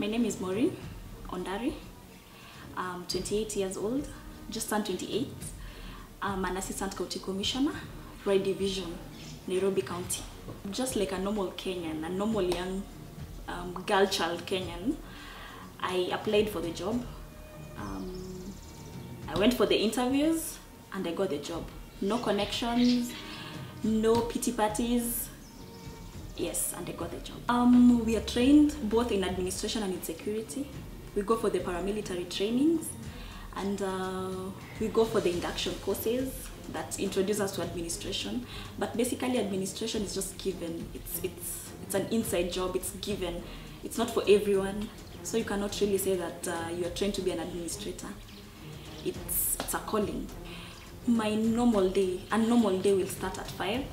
My name is Maurine Ondari. I'm 28 years old, just turned 28. I'm an assistant county commissioner, Ruai division, Nairobi County. Just like a normal Kenyan, a normal young girl child Kenyan, I applied for the job. I went for the interviews and I got the job. No connections, no pity parties. Yes, and I got the job. We are trained both in administration and in security. We go for the paramilitary trainings and we go for the induction courses that introduce us to administration. But basically administration is just given. It's an inside job, it's given. It's not for everyone. So you cannot really say that you are trained to be an administrator. It's a calling. My normal day will start at 5.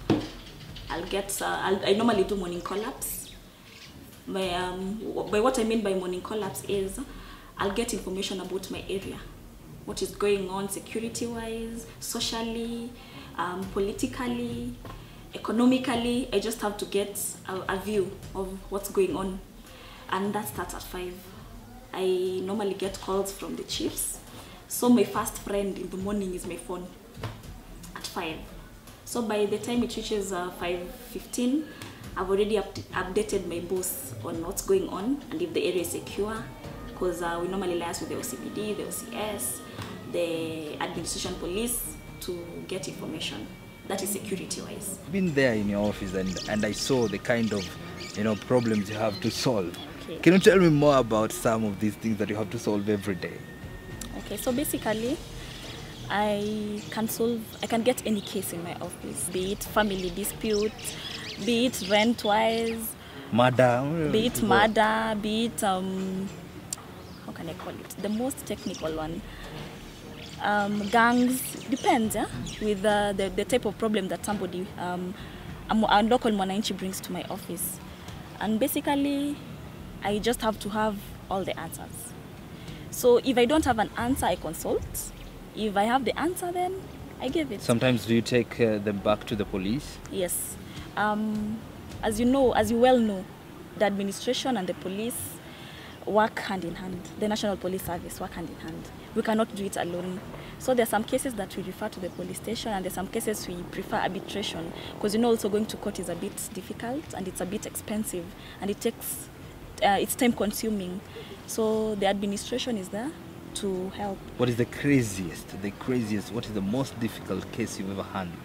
I normally do morning call-ups. By what I mean by morning call-ups is I'll get information about my area, what is going on security-wise, socially, politically, economically. I just have to get a view of what's going on, and that starts at 5. I normally get calls from the chiefs, so my first friend in the morning is my phone at 5. So by the time it reaches 5:15, I've already updated my boss on what's going on and if the area is secure, because we normally liaise with the OCPD, the OCS, the administration police to get information. That is security-wise. I've been there in your office and I saw the kind of problems you have to solve. Okay. Can you tell me more about some of these things that you have to solve every day? Okay, so basically, I can get any case in my office, be it family dispute, be it rent-wise, murder, be it murder, be it, how can I call it, the most technical one, gangs, depends, yeah? With the type of problem that somebody, a local mwananchi brings to my office. And basically, I just have to have all the answers. So if I don't have an answer, I consult. If I have the answer, then I give it. Sometimes do you take them back to the police? Yes. As you well know, the administration and the police work hand in hand. The National Police Service work hand in hand. We cannot do it alone. So there are some cases that we refer to the police station, and there are some cases we prefer arbitration, because also going to court is a bit difficult and it's a bit expensive and it takes, it's time consuming. So the administration is there to help. What is the craziest, what is the most difficult case you've ever handled?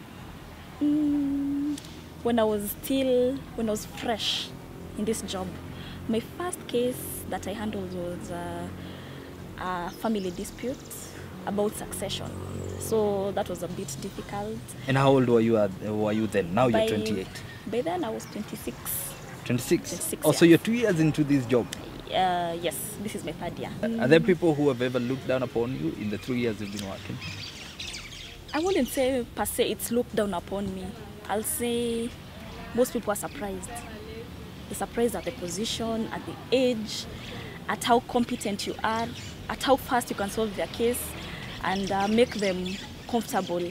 When I was fresh in this job, my first case that I handled was a family dispute about succession. So that was a bit difficult. And how old were you then? Now you're 28. By then I was 26. 26? 26, oh, so you're 2 years into this job? Yes, this is my 3rd year. Are there people who have ever looked down upon you in the 3 years you've been working? I wouldn't say per se it's looked down upon me. I'll say most people are surprised. They're surprised at the position, at the age, at how competent you are, at how fast you can solve their case and make them comfortable.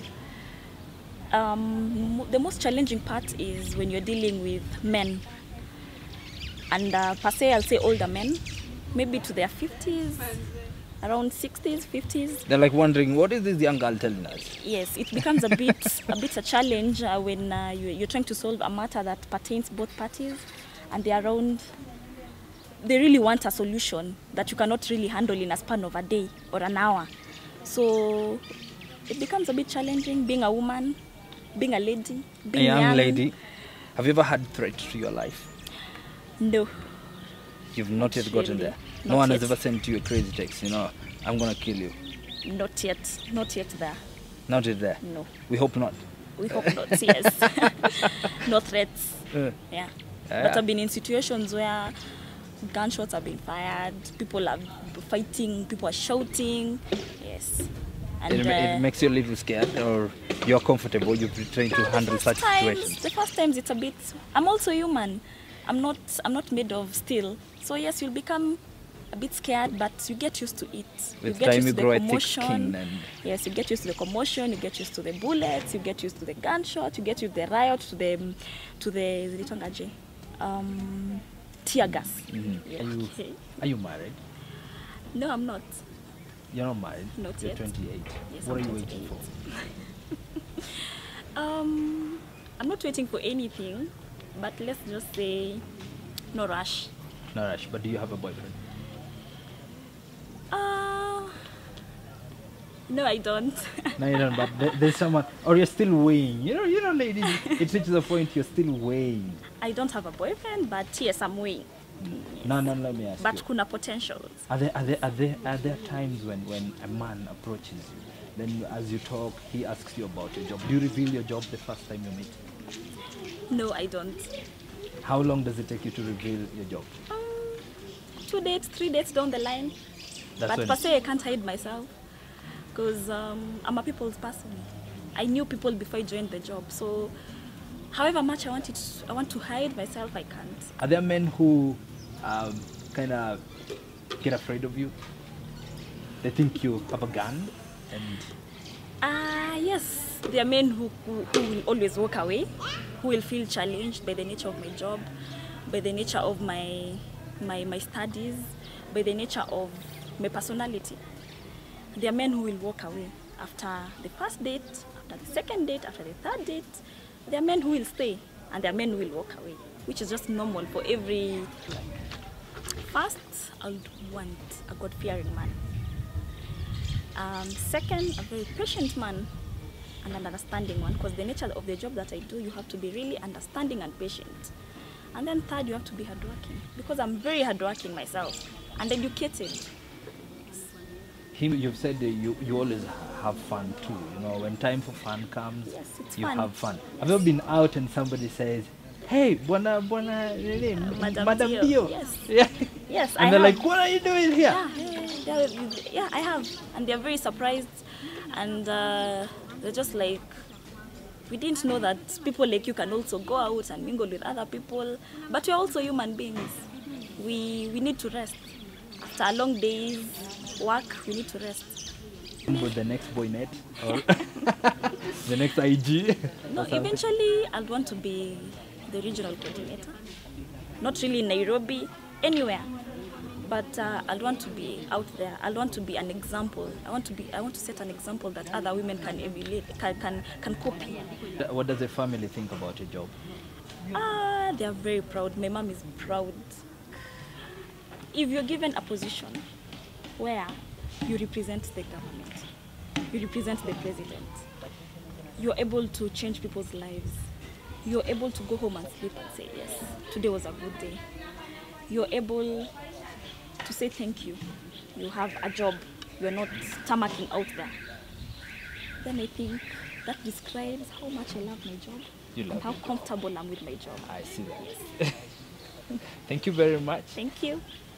The most challenging part is when you're dealing with men. And per se, I'll say older men, maybe to their 50s, around 60s, 50s. They're like wondering, what is this young girl telling us? Yes, it becomes a bit a challenge when you're trying to solve a matter that pertains both parties, and they really want a solution that you cannot really handle in a span of a day or an hour. So it becomes a bit challenging being a woman, being a lady, being a young lady. Have you ever had threats to your life? No. You've not yet gotten there? No one has ever sent you a crazy text, I'm going to kill you? Not yet. Not yet there. Not yet there? No. We hope not? We hope not, yes. No threats. Yeah. But I've been in situations where gunshots have been fired, people are fighting, people are shouting. Yes. And it makes you a little scared, or you're comfortable, you've been trained to handle such situations? The first times it's a bit, I'm also human. I'm not made of steel. So yes, you'll become a bit scared, but you get used to it. With time you grow a thick skin. Yes, you get used to the commotion, you get used to the bullets, you get used to the gunshot, you get used to the riot, to the tear gas. Yeah. Okay. Are you married? No, I'm not. You're not married? Not You're yet. 28. Yes, What I'm are you 28. waiting for? I'm not waiting for anything, but let's just say no rush. No rush, but do you have a boyfriend? No, I don't. No, you don't, but there's someone, or you're still weighing. You know, ladies, it reaches a point you're still weighing. I don't have a boyfriend, but yes, I'm weighing. No, let me ask But you. kuna potentials. Are there times when a man approaches you, then as you talk, he asks you about your job? Do you reveal your job the first time you meet? No, I don't. How long does it take you to reveal your job? 2 dates, 3 dates down the line. That's But per se, I can't hide myself because I'm a people's person. I knew people before I joined the job, so however much I want to hide myself, I can't. Are there men who kind of get afraid of you? They think you have a gun, and yes, there are men who will always walk away, who will feel challenged by the nature of my job, by the nature of my studies, by the nature of my personality. There are men who will walk away after the first date, after the second date, after the third date. There are men who will stay, and there are men who will walk away, which is just normal for every. First, I would want a God-fearing man. Second, a very patient man and an understanding one, because the nature of the job that I do, you have to be really understanding and patient. And then third, you have to be hardworking, because I'm very hardworking myself and educated. you've said that you always have fun too. You know, when time for fun comes, Yes, it's you fun. have fun. Yes. Have you ever been out and somebody says, "Hey, Madam Dio." Dio"? Yes. Yeah. Yes, And I they're have. like, "What are you doing here?" Yeah, I have. And they're very surprised. And they're just like, we didn't know that people like you can also go out and mingle with other people. But we're also human beings. We need to rest. After a long day's work, we need to rest. With the next boy net or the next IG? No, eventually I'll want to be the regional coordinator. Not really in Nairobi, anywhere. But I'll want to be out there. I'll want to be an example. I want to set an example that other women can emulate, can copy. What does the family think about your job? They are very proud. My mom is proud. If you're given a position where you represent the government, you represent the president, you're able to change people's lives, you're able to go home and sleep and say, yes, today was a good day. You're able to say thank you. You have a job. You're not stomaching out there. Then I think that describes how much I love my job and how comfortable I'm with my job. I see that. Thank you very much. Thank you.